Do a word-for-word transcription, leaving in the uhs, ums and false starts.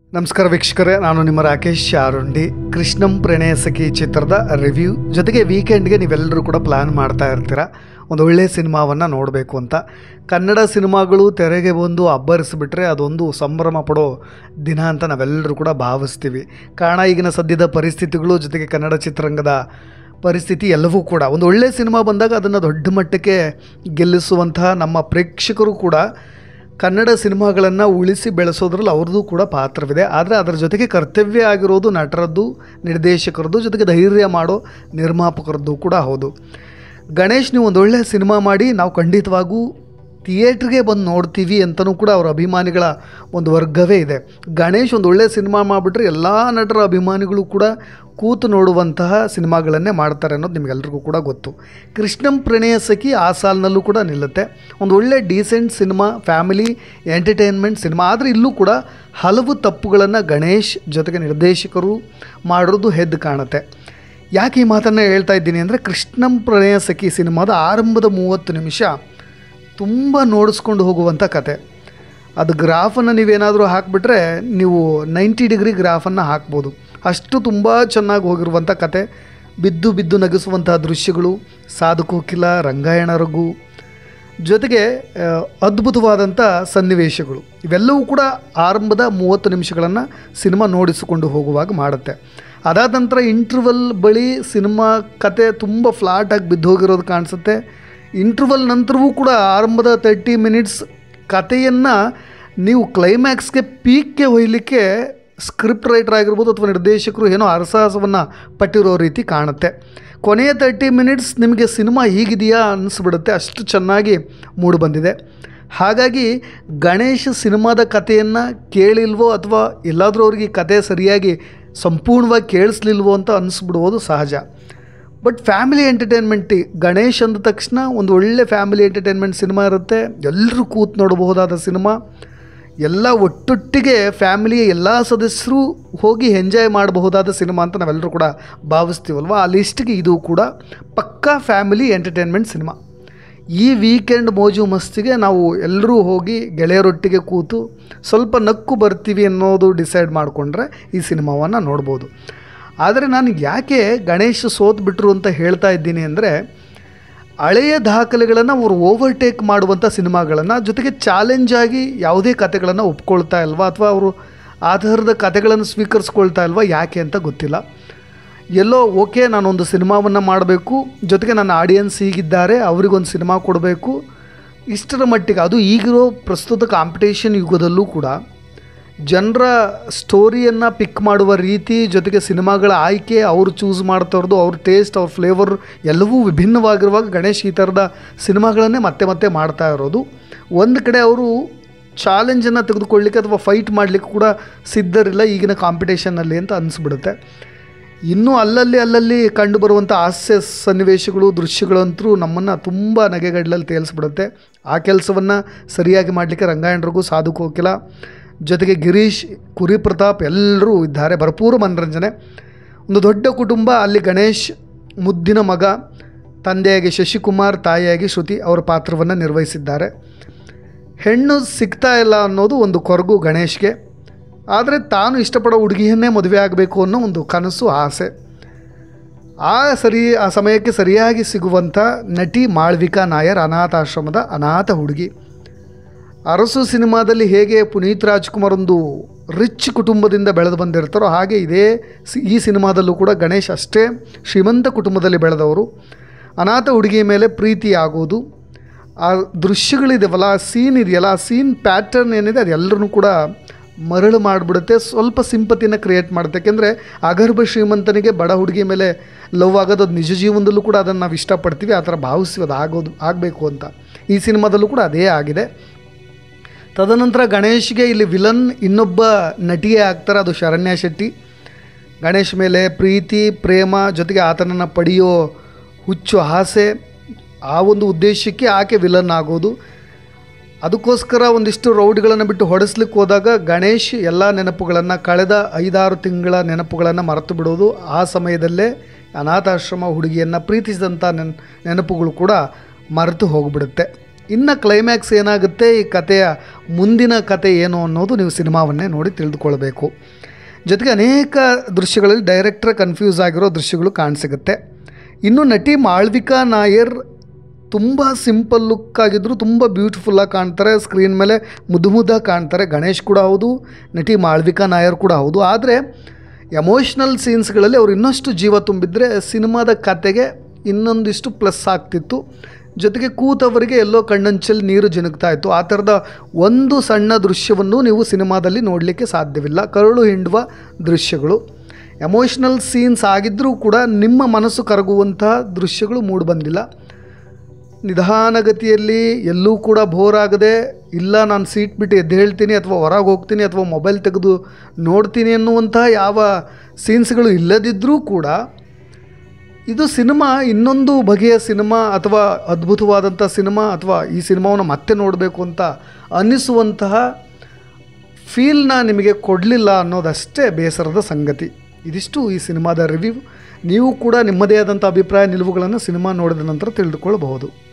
ನಮಸ್ಕಾರ ವೀಕ್ಷಕರೇ, ನಾನು ನಿಮ್ಮ ರಾಕೇಶ್ ಶಾರುಂಡಿ. ಕೃಷ್ಣಂ ಪ್ರಣಯ ಸಖಿ ಚಿತ್ರದ ರಿವ್ಯೂ ಜೊತೆಗೆ ವೀಕೆಂಡ್ಗೆ ನೀವೆಲ್ಲರೂ ಕೂಡ ಪ್ಲ್ಯಾನ್ ಮಾಡ್ತಾ ಇರ್ತೀರ ಒಂದು ಒಳ್ಳೆಯ ಸಿನಿಮಾವನ್ನು ನೋಡಬೇಕು ಅಂತ. ಕನ್ನಡ ಸಿನಿಮಾಗಳು ತೆರೆಗೆ ಬಂದು ಅಬ್ಬರಿಸಿಬಿಟ್ರೆ ಅದೊಂದು ಸಂಭ್ರಮ ಪಡೋ ದಿನ ಅಂತ ನಾವೆಲ್ಲರೂ ಕೂಡ ಭಾವಿಸ್ತೀವಿ. ಕಾರಣ ಈಗಿನ ಸದ್ಯದ ಪರಿಸ್ಥಿತಿಗಳು ಜೊತೆಗೆ ಕನ್ನಡ ಚಿತ್ರರಂಗದ ಪರಿಸ್ಥಿತಿ ಎಲ್ಲವೂ ಕೂಡ ಒಂದು ಒಳ್ಳೆಯ ಸಿನಿಮಾ ಬಂದಾಗ ಅದನ್ನು ದೊಡ್ಡ ಮಟ್ಟಕ್ಕೆ ಗೆಲ್ಲಿಸುವಂತಹ ನಮ್ಮ ಪ್ರೇಕ್ಷಕರು ಕೂಡ ಕನ್ನಡ ಸಿನಿಮಾಗಳನ್ನು ಉಳಿಸಿ ಬೆಳೆಸೋದ್ರಲ್ಲಿ ಅವ್ರದ್ದು ಕೂಡ ಪಾತ್ರವಿದೆ. ಆದರೆ ಅದರ ಜೊತೆಗೆ ಕರ್ತವ್ಯ ಆಗಿರೋದು ನಟರದ್ದು, ನಿರ್ದೇಶಕರದ್ದು, ಜೊತೆಗೆ ಧೈರ್ಯ ಮಾಡೋ ನಿರ್ಮಾಪಕರದ್ದು ಕೂಡ ಹೌದು. ಗಣೇಶ್ ನೀವು ಒಂದು ಒಳ್ಳೆಯ ಸಿನಿಮಾ ಮಾಡಿ ನಾವು ಖಂಡಿತವಾಗೂ ಥಿಯೇಟ್ರಿಗೆ ಬಂದು ನೋಡ್ತೀವಿ ಅಂತಲೂ ಕೂಡ ಅವರ ಅಭಿಮಾನಿಗಳ ಒಂದು ವರ್ಗವೇ ಇದೆ. ಗಣೇಶ್ ಒಂದು ಒಳ್ಳೆಯ ಸಿನಿಮಾ ಮಾಡಿಬಿಟ್ರೆ ಎಲ್ಲ ನಟರ ಅಭಿಮಾನಿಗಳು ಕೂಡ ಕೂತು ನೋಡುವಂತಹ ಸಿನಿಮಾಗಳನ್ನೇ ಮಾಡ್ತಾರೆ ಅನ್ನೋದು ನಿಮಗೆಲ್ರಿಗೂ ಕೂಡ ಗೊತ್ತು. ಕೃಷ್ಣಂ ಪ್ರಣಯ ಸಖಿ ಆ ಸಾಲಿನಲ್ಲೂ ಕೂಡ ನಿಲ್ಲುತ್ತೆ. ಒಂದು ಒಳ್ಳೆ decent cinema, family entertainment cinema. ಆದರೆ ಇಲ್ಲೂ ಕೂಡ ಹಲವು ತಪ್ಪುಗಳನ್ನು ಗಣೇಶ್ ಜೊತೆಗೆ ನಿರ್ದೇಶಕರು ಮಾಡಿರೋದು ಎದ್ದು ಕಾಣುತ್ತೆ. ಯಾಕೆ ಈ ಮಾತನ್ನು ಹೇಳ್ತಾ ಇದ್ದೀನಿ ಅಂದರೆ, ಕೃಷ್ಣಂ ಪ್ರಣಯ ಸಖಿ ಸಿನಿಮಾದ ಆರಂಭದ ಮೂವತ್ತು ನಿಮಿಷ ತುಂಬ ನೋಡಿಸ್ಕೊಂಡು ಹೋಗುವಂಥ ಕತೆ. ಅದು ಗ್ರಾಫನ್ನು ನೀವೇನಾದರೂ ಹಾಕಿಬಿಟ್ರೆ ನೀವು ನೈಂಟಿ ಡಿಗ್ರಿ ಗ್ರಾಫನ್ನು ಹಾಕ್ಬೋದು, ಅಷ್ಟು ತುಂಬ ಚೆನ್ನಾಗಿ ಹೋಗಿರುವಂಥ ಕತೆ. ಬಿದ್ದು ಬಿದ್ದು ನಗಿಸುವಂಥ ದೃಶ್ಯಗಳು, ಸಾಧುಕೋಕಿಲ, ರಂಗಾಯಣ ರಘು, ಜೊತೆಗೆ ಅದ್ಭುತವಾದಂಥ ಸನ್ನಿವೇಶಗಳು, ಇವೆಲ್ಲವೂ ಕೂಡ ಆರಂಭದ ಮೂವತ್ತು ನಿಮಿಷಗಳನ್ನು ಸಿನಿಮಾ ನೋಡಿಸಿಕೊಂಡು ಹೋಗುವಾಗ ಮಾಡುತ್ತೆ. ಅದಾದ ನಂತರ ಇಂಟರ್ವಲ್ ಬಳಿ ಸಿನಿಮಾ ಕತೆ ತುಂಬ ಫ್ಲಾಟಾಗಿ ಬಿದ್ದು ಹೋಗಿರೋದು ಕಾಣಿಸುತ್ತೆ. ಇಂಟರ್ವಲ್ ನಂತರವೂ ಕೂಡ ಆರಂಭದ ತರ್ಟಿ ಮಿನಿಟ್ಸ್ ಕಥೆಯನ್ನು ನೀವು ಕ್ಲೈಮ್ಯಾಕ್ಸ್ಗೆ ಪೀಕ್ಗೆ ಒಯ್ಯಲಿಕ್ಕೆ ಸ್ಕ್ರಿಪ್ಟ್ ರೈಟರ್ ಆಗಿರ್ಬೋದು ಅಥವಾ ನಿರ್ದೇಶಕರು ಏನೋ ಅರಸಾಹಸವನ್ನು ಪಟ್ಟಿರೋ ರೀತಿ ಕಾಣುತ್ತೆ. ಕೊನೆಯ ತರ್ಟಿ ಮಿನಿಟ್ಸ್ ನಿಮಗೆ ಸಿನಿಮಾ ಹೀಗಿದೆಯಾ ಅನ್ನಿಸ್ಬಿಡುತ್ತೆ, ಅಷ್ಟು ಚೆನ್ನಾಗಿ ಮೂಡಿಬಂದಿದೆ. ಹಾಗಾಗಿ ಗಣೇಶ್ ಸಿನಿಮಾದ ಕಥೆಯನ್ನು ಕೇಳಿಲ್ವೋ ಅಥವಾ ಎಲ್ಲಾದರೂ ಅವ್ರಿಗೆ ಕತೆ ಸರಿಯಾಗಿ ಸಂಪೂರ್ಣವಾಗಿ ಕೇಳಿಸ್ಲಿಲ್ವೋ ಅಂತ ಅನ್ನಿಸ್ಬಿಡ್ಬೋದು ಸಹಜ. ಬಟ್ ಫ್ಯಾಮಿಲಿ ಎಂಟರ್ಟೈನ್ಮೆಂಟ್, ಗಣೇಶ್ ಅಂದ ತಕ್ಷಣ ಒಂದು ಒಳ್ಳೆ ಫ್ಯಾಮಿಲಿ ಎಂಟರ್ಟೈನ್ಮೆಂಟ್ ಸಿನಿಮಾ ಇರುತ್ತೆ. ಎಲ್ಲರೂ ಕೂತು ನೋಡಬಹುದಾದ ಸಿನಿಮಾ, ಎಲ್ಲ ಒಟ್ಟೊಟ್ಟಿಗೆ ಫ್ಯಾಮಿಲಿಯ ಎಲ್ಲ ಸದಸ್ಯರು ಹೋಗಿ ಎಂಜಾಯ್ ಮಾಡಬಹುದಾದ ಸಿನಿಮಾ ಅಂತ ನಾವೆಲ್ಲರೂ ಕೂಡ ಭಾವಿಸ್ತೀವಲ್ವ. ಆ ಲಿಸ್ಟ್ಗೆ ಇದು ಕೂಡ ಪಕ್ಕಾ ಫ್ಯಾಮಿಲಿ ಎಂಟರ್ಟೈನ್ಮೆಂಟ್ ಸಿನಿಮಾ. ಈ ವೀಕೆಂಡ್ ಮೋಜು ಮಸ್ತಿಗೆ ನಾವು ಎಲ್ಲರೂ ಹೋಗಿ ಗೆಳೆಯರೊಟ್ಟಿಗೆ ಕೂತು ಸ್ವಲ್ಪ ನಕ್ಕು ಬರ್ತೀವಿ ಅನ್ನೋದು ಡಿಸೈಡ್ ಮಾಡಿಕೊಂಡ್ರೆ ಈ ಸಿನಿಮಾವನ್ನು ನೋಡ್ಬೋದು. ಆದರೆ ನಾನು ಯಾಕೆ ಗಣೇಶ್ ಸೋತು ಬಿಟ್ಟರು ಅಂತ ಹೇಳ್ತಾ ಇದ್ದೀನಿ ಅಂದರೆ, ಹಳೆಯ ದಾಖಲೆಗಳನ್ನು ಅವರು ಓವರ್ಟೇಕ್ ಮಾಡುವಂಥ ಸಿನಿಮಾಗಳನ್ನು, ಜೊತೆಗೆ ಚಾಲೆಂಜಾಗಿ ಯಾವುದೇ ಕತೆಗಳನ್ನು ಒಪ್ಕೊಳ್ತಾ ಇಲ್ವಾ ಅಥವಾ ಅವರು ಆ ಥರದ ಕತೆಗಳನ್ನು ಸ್ವೀಕರಿಸ್ಕೊಳ್ತಾ ಇಲ್ವಾ, ಯಾಕೆ ಅಂತ ಗೊತ್ತಿಲ್ಲ. ಎಲ್ಲೋ ಓಕೆ, ನಾನೊಂದು ಸಿನಿಮಾವನ್ನು ಮಾಡಬೇಕು, ಜೊತೆಗೆ ನನ್ನ ಆಡಿಯನ್ಸ್ ಹೀಗಿದ್ದಾರೆ, ಅವರಿಗೊಂದು ಸಿನಿಮಾ ಕೊಡಬೇಕು, ಇಷ್ಟರ ಮಟ್ಟಿಗೆ. ಅದು ಈಗಿರೋ ಪ್ರಸ್ತುತ ಕಾಂಪಿಟೇಷನ್ ಯುಗದಲ್ಲೂ ಕೂಡ ಜನರ ಸ್ಟೋರಿಯನ್ನು ಪಿಕ್ ಮಾಡುವ ರೀತಿ, ಜೊತೆಗೆ ಸಿನಿಮಾಗಳ ಆಯ್ಕೆ, ಅವರು ಚೂಸ್ ಮಾಡ್ತಾರದು, ಅವ್ರ ಟೇಸ್ಟ್, ಅವ್ರ ಫ್ಲೇವರ್ ಎಲ್ಲವೂ ವಿಭಿನ್ನವಾಗಿರುವಾಗ ಗಣೇಶ್ ಈ ಥರದ ಸಿನಿಮಾಗಳನ್ನೇ ಮತ್ತೆ ಮತ್ತೆ ಮಾಡ್ತಾ ಇರೋದು. ಒಂದು ಕಡೆ ಅವರು ಚಾಲೆಂಜನ್ನು ತೆಗೆದುಕೊಳ್ಳಲಿಕ್ಕೆ ಅಥವಾ ಫೈಟ್ ಮಾಡಲಿಕ್ಕೆ ಕೂಡ ಸಿದ್ಧರಿಲ್ಲ ಈಗಿನ ಕಾಂಪಿಟೇಷನ್ನಲ್ಲಿ ಅಂತ ಅನಿಸ್ಬಿಡುತ್ತೆ. ಇನ್ನೂ ಅಲ್ಲಲ್ಲಿ ಅಲ್ಲಲ್ಲಿ ಕಂಡುಬರುವಂಥ ಹಾಸ್ಯ ಸನ್ನಿವೇಶಗಳು, ದೃಶ್ಯಗಳಂತೂ ನಮ್ಮನ್ನು ತುಂಬ ನಗೆಗಡಲಲ್ಲಿ ತೇಲಿಸ್ಬಿಡುತ್ತೆ. ಆ ಕೆಲಸವನ್ನು ಸರಿಯಾಗಿ ಮಾಡಲಿಕ್ಕೆ ರಂಗಾಯಣ ರಘು, ಸಾಧುಕೋಕಿಲ, ಜೊತೆಗೆ ಗಿರೀಶ್, ಕುರಿ ಪ್ರತಾಪ್ ಎಲ್ಲರೂ ಇದ್ದಾರೆ. ಭರಪೂರ ಮನರಂಜನೆ. ಒಂದು ದೊಡ್ಡ ಕುಟುಂಬ, ಅಲ್ಲಿ ಗಣೇಶ್ ಮುದ್ದಿನ ಮಗ, ತಂದೆಯಾಗಿ ಶಶಿಕುಮಾರ್, ತಾಯಿಯಾಗಿ ಶ್ರುತಿ ಅವರ ಪಾತ್ರವನ್ನು ನಿರ್ವಹಿಸಿದ್ದಾರೆ. ಹೆಣ್ಣು ಸಿಗ್ತಾ ಇಲ್ಲ ಅನ್ನೋದು ಒಂದು ಕೊರಗು ಗಣೇಶ್ಗೆ. ಆದರೆ ತಾನು ಇಷ್ಟಪಡೋ ಹುಡುಗಿಯನ್ನೇ ಮದುವೆ ಆಗಬೇಕು ಅನ್ನೋ ಒಂದು ಕನಸು, ಆಸೆ. ಆ ಸರಿ ಆ ಸಮಯಕ್ಕೆ ಸರಿಯಾಗಿ ಸಿಗುವಂಥ ನಟಿ ಮಾಳ್ವಿಕಾ ನಾಯರ್, ಅನಾಥಾಶ್ರಮದ ಅನಾಥ ಹುಡುಗಿ. ಅರಸು ಸಿನಿಮಾದಲ್ಲಿ ಹೇಗೆ ಪುನೀತ್ ರಾಜ್ಕುಮಾರ್ ಒಂದು ರಿಚ್ ಕುಟುಂಬದಿಂದ ಬೆಳೆದು ಬಂದಿರ್ತಾರೋ, ಹಾಗೆ ಇದೇ ಈ ಸಿನಿಮಾದಲ್ಲೂ ಕೂಡ ಗಣೇಶ್ ಅಷ್ಟೇ ಶ್ರೀಮಂತ ಕುಟುಂಬದಲ್ಲಿ ಬೆಳೆದವರು. ಅನಾಥ ಹುಡುಗಿಯ ಮೇಲೆ ಪ್ರೀತಿ ಆಗೋದು, ಆ ದೃಶ್ಯಗಳಿದೆವಲ್ಲ, ಆ ಸೀನ್ ಇದೆಯಲ್ಲ, ಆ ಸೀನ್ ಪ್ಯಾಟರ್ನ್ ಏನಿದೆ ಅದೆಲ್ಲರೂ ಕೂಡ ಮರಳು ಮಾಡಿಬಿಡುತ್ತೆ. ಸ್ವಲ್ಪ ಸಿಂಪತಿನ ಕ್ರಿಯೇಟ್ ಮಾಡುತ್ತೆ. ಯಾಕೆಂದರೆ ಅಗರ್ಭ ಶ್ರೀಮಂತನಿಗೆ ಬಡ ಹುಡುಗಿ ಮೇಲೆ ಲವ್ ಆಗೋದು, ಅದು ನಿಜ ಜೀವನದಲ್ಲೂ ಕೂಡ ಅದನ್ನು ನಾವು ಇಷ್ಟಪಡ್ತೀವಿ, ಆ ಥರ ಭಾವಿಸ್ತೀವಿ ಅದು ಆಗೋದು ಆಗಬೇಕು ಅಂತ. ಈ ಸಿನಿಮಾದಲ್ಲೂ ಕೂಡ ಅದೇ ಆಗಿದೆ. ತದನಂತರ ಗಣೇಶ್ಗೆ ಇಲ್ಲಿ ವಿಲನ್ ಇನ್ನೊಬ್ಬ ನಟಿಯೇ ಆಗ್ತಾರೆ, ಅದು ಶರಣ್ಯ ಶೆಟ್ಟಿ. ಗಣೇಶ್ ಮೇಲೆ ಪ್ರೀತಿ, ಪ್ರೇಮ, ಜೊತೆಗೆ ಆತನನ್ನು ಪಡೆಯೋ ಹುಚ್ಚು ಆಸೆ, ಆ ಒಂದು ಉದ್ದೇಶಕ್ಕೆ ಆಕೆ ವಿಲನ್ ಆಗೋದು. ಅದಕ್ಕೋಸ್ಕರ ಒಂದಿಷ್ಟು ರೌಡಿಗಳನ್ನು ಬಿಟ್ಟು ಹೊಡೆಸ್ಲಿಕ್ಕೆ ಹೋದಾಗ ಗಣೇಶ್ ಎಲ್ಲ ನೆನಪುಗಳನ್ನು, ಕಳೆದ ಐದಾರು ತಿಂಗಳ ನೆನಪುಗಳನ್ನು ಮರೆತು ಬಿಡೋದು. ಆ ಸಮಯದಲ್ಲೇ ಅನಾಥಾಶ್ರಮ ಹುಡುಗಿಯನ್ನು ಪ್ರೀತಿಸಿದಂಥ ನೆನ್ ನೆನಪುಗಳು ಕೂಡ ಮರೆತು ಹೋಗಿಬಿಡುತ್ತೆ. ಇನ್ನು ಕ್ಲೈಮ್ಯಾಕ್ಸ್ ಏನಾಗುತ್ತೆ, ಈ ಕಥೆಯ ಮುಂದಿನ ಕತೆ ಏನು ಅನ್ನೋದು ನೀವು ಸಿನಿಮಾವನ್ನೇ ನೋಡಿ ತಿಳಿದುಕೊಳ್ಬೇಕು. ಜೊತೆಗೆ ಅನೇಕ ದೃಶ್ಯಗಳಲ್ಲಿ ಡೈರೆಕ್ಟರ್ ಕನ್ಫ್ಯೂಸ್ ಆಗಿರೋ ದೃಶ್ಯಗಳು ಕಾಣಸಿಗುತ್ತೆ. ಇನ್ನು ನಟಿ ಮಾಳ್ವಿಕಾ ನಾಯರ್ ತುಂಬ ಸಿಂಪಲ್ ಲುಕ್ ಆಗಿದ್ದರು, ತುಂಬ ಬ್ಯೂಟಿಫುಲ್ಲಾಗಿ ಕಾಣ್ತಾರೆ, ಸ್ಕ್ರೀನ್ ಮೇಲೆ ಮುದ್ದು ಮುದ್ದಾಗಿ ಕಾಣ್ತಾರೆ. ಗಣೇಶ್ ಕೂಡ ಹೌದು, ನಟಿ ಮಾಳ್ವಿಕಾ ನಾಯರ್ ಕೂಡ ಹೌದು. ಆದರೆ ಎಮೋಷ್ನಲ್ ಸೀನ್ಸ್ಗಳಲ್ಲಿ ಅವ್ರು ಇನ್ನಷ್ಟು ಜೀವ ತುಂಬಿದರೆ ಸಿನಿಮಾದ ಕತೆಗೆ ಇನ್ನೊಂದಿಷ್ಟು ಪ್ಲಸ್ ಆಗ್ತಿತ್ತು. ಜೊತೆಗೆ ಕೂತವರಿಗೆ ಎಲ್ಲೋ ಕಣ್ಣಂಚಲ್ಲಿ ನೀರು ಜಿನುಗ್ತಾ ಇತ್ತು. ಆ ಥರದ ಒಂದು ಸಣ್ಣ ದೃಶ್ಯವನ್ನು ನೀವು ಸಿನಿಮಾದಲ್ಲಿ ನೋಡಲಿಕ್ಕೆ ಸಾಧ್ಯವಿಲ್ಲ. ಕರುಳು ಹಿಂಡುವ ದೃಶ್ಯಗಳು, ಎಮೋಷ್ನಲ್ ಸೀನ್ಸ್ ಆಗಿದ್ದರೂ ಕೂಡ ನಿಮ್ಮ ಮನಸ್ಸು ಕರಗುವಂತಹ ದೃಶ್ಯಗಳು ಮೂಡಿಬಂದಿಲ್ಲ. ನಿಧಾನಗತಿಯಲ್ಲಿ ಎಲ್ಲೂ ಕೂಡ ಬೋರ್ ಆಗದೆ, ಇಲ್ಲ ನಾನು ಸೀಟ್ ಬಿಟ್ಟು ಎದ್ದು ಹೇಳ್ತೀನಿ ಅಥವಾ ಹೊರಗೆ ಹೋಗ್ತೀನಿ ಅಥವಾ ಮೊಬೈಲ್ ತೆಗೆದು ನೋಡ್ತೀನಿ ಅನ್ನುವಂತಹ ಯಾವ ಸೀನ್ಸ್ಗಳು ಇಲ್ಲದಿದ್ದರೂ ಕೂಡ ಇದು ಸಿನಿಮಾ ಇನ್ನೊಂದು ಬಗೆಯ ಸಿನಿಮಾ ಅಥವಾ ಅದ್ಭುತವಾದಂಥ ಸಿನಿಮಾ ಅಥವಾ ಈ ಸಿನಿಮಾವನ್ನು ಮತ್ತೆ ನೋಡಬೇಕು ಅಂತ ಅನ್ನಿಸುವಂತಹ ಫೀಲ್ನ ನಿಮಗೆ ಕೊಡಲಿಲ್ಲ ಅನ್ನೋದಷ್ಟೇ ಬೇಸರದ ಸಂಗತಿ. ಇದಿಷ್ಟು ಈ ಸಿನಿಮಾದ ರಿವ್ಯೂ. ನೀವು ಕೂಡ ನಿಮ್ಮದೇ ಆದಂಥ ಅಭಿಪ್ರಾಯ ನಿಲುವುಗಳನ್ನು ಸಿನಿಮಾ ನೋಡಿದ ನಂತರ ತಿಳಿದುಕೊಳ್ಳಬಹುದು.